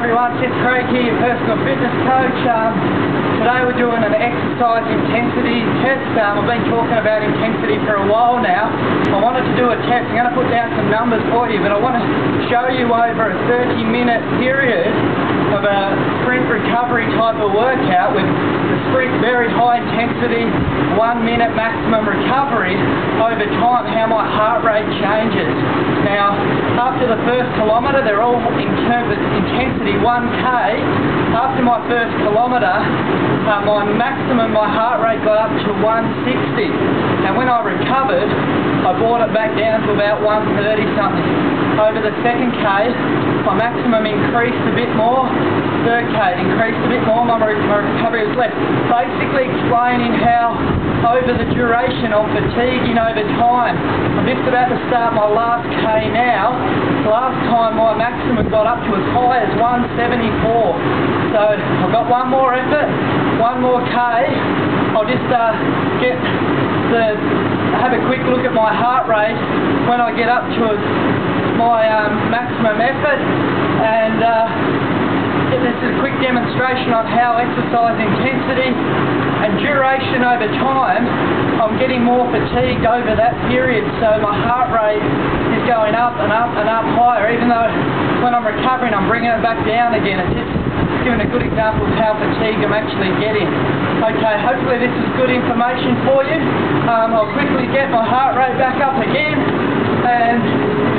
everyone, it's Craig here, your personal fitness coach. Today we're doing an exercise intensity test. I've been talking about intensity for a while now. I wanted to do a test. I'm going to put down some numbers for you, but I want to show you over a 30-minute period of a sprint recovery type of workout with the sprint very high intensity, 1 minute maximum recovery over time, how my heart rate changes. Now, after the first kilometre, they're all in terms of intensity, 1k. After my first kilometre, my heart rate got up to 160. And when I recovered, I brought it back down to about 130 something. Over the second k, my maximum increased a bit more. Third k, it increased a bit more. My recovery was less. Basically explaining how over the duration of fatiguing over time. I'm just about to start my last k now. Last time my maximum got up to as high as 174. So I've got one more effort, one more k. I'll just have a quick look at my heart rate when I get up to my maximum effort, and this is a quick demonstration on how exercise intensity and duration over time, I'm getting more fatigued over that period, so my heart rate is going up and up and up higher, even though when I'm recovering I'm bringing it back down again. It's just giving a good example of how fatigued I'm actually getting. Okay, hopefully this is good information for you. I'll quickly get my heart rate back up again, and